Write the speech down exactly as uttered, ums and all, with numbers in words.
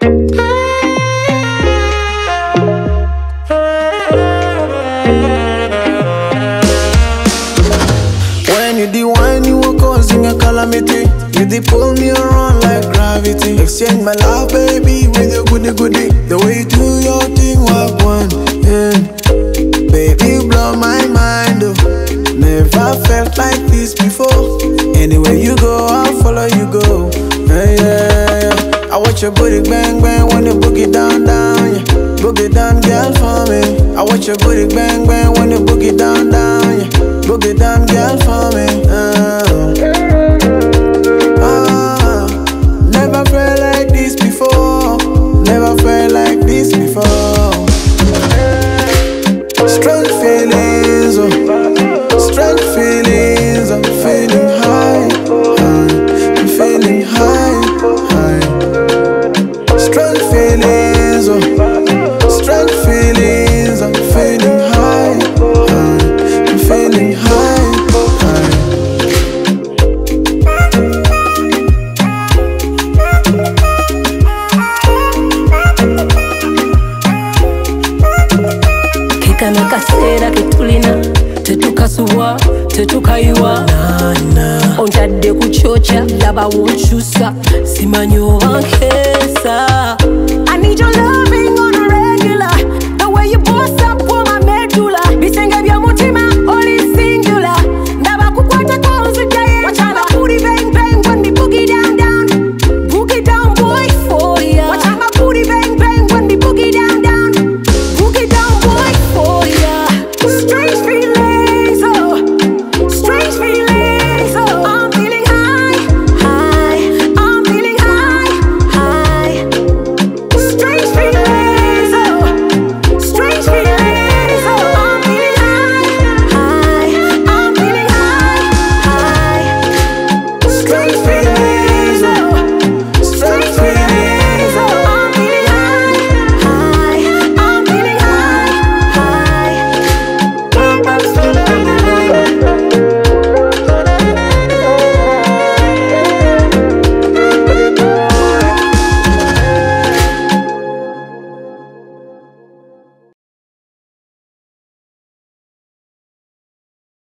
When you the wine, you were causing a calamity. You the pull me around like gravity. Exchange my love, baby, with your goody goody. The way you do your thing, walk one, yeah. Baby, you blow my mind, oh. Never felt like this before. Anywhere you go, I'll follow you go. Yeah, yeah, yeah. I watch your booty bang bang when you boogie down down, yeah. Boogie down, girl, for me. I watch your booty bang bang when you boogie down down, yeah. Boogie down, girl, for me. Uh. Ah, never felt like this before. Never felt like this before. Strange feelings, oh. Strange feelings. I'm feeling high, high. I'm feeling high, high. Strange feelings, oh. Strange feelings. I'm feeling high, high. I'm feeling high, high. Kekana kaseera ketulina tetukasuwa tetukayiwa ontadde ku kyokya laba wonkyusa simanyi oba nke